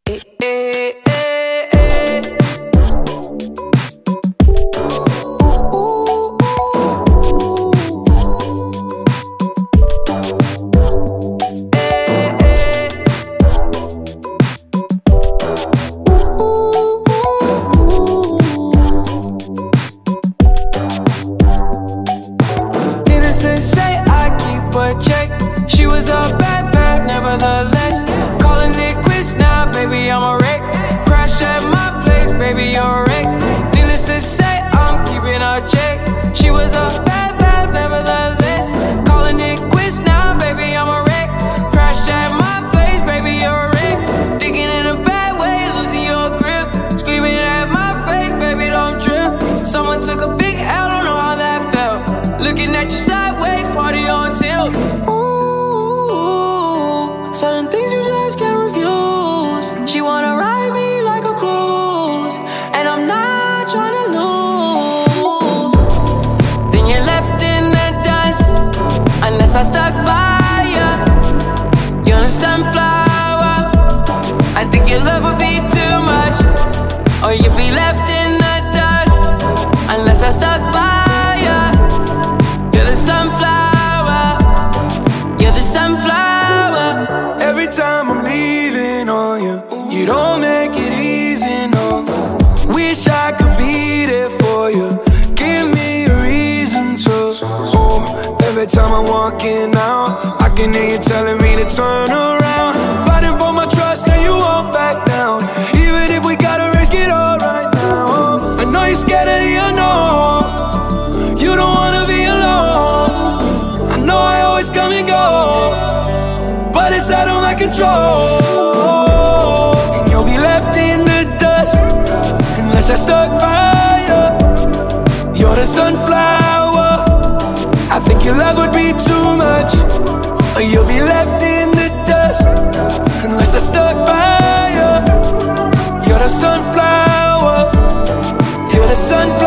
I stuck by you. You're a sunflower. I think your love would be too much, or you'd be left in the dust unless I stuck by you. You're the sunflower. You're the sunflower. Every time I'm leaving on you, you don't make it easy, no. Wish I could be there for you. Give me a reason to. Every time I'm walking out, I can hear you telling me to turn around. Fighting for my trust and you won't back down. Even if we gotta risk it all right now. I know you're scared of the unknown. You don't wanna be alone. I know I always come and go, but it's out of my control. And you'll be left in the dust unless I stuck by you. You're the sunflower. I think your love would be too much, or you'll be left in the dust unless I stuck by you. You're the sunflower. You're the sunflower.